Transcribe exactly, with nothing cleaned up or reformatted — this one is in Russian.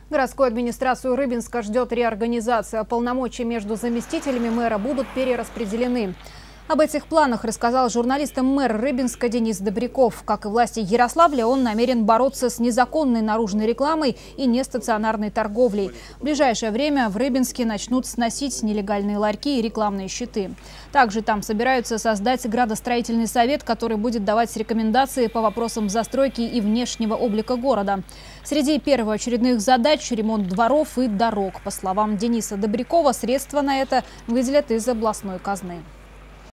Городскую администрацию Рыбинска ждет реорганизация. Полномочия между заместителями мэра будут перераспределены. Об этих планах рассказал журналистам мэр Рыбинска Денис Добряков. Как и власти Ярославля, он намерен бороться с незаконной наружной рекламой и нестационарной торговлей. В ближайшее время в Рыбинске начнут сносить нелегальные ларьки и рекламные щиты. Также там собираются создать градостроительный совет, который будет давать рекомендации по вопросам застройки и внешнего облика города. Среди первоочередных задач – ремонт дворов и дорог. По словам Дениса Добрякова, средства на это выделят из областной казны.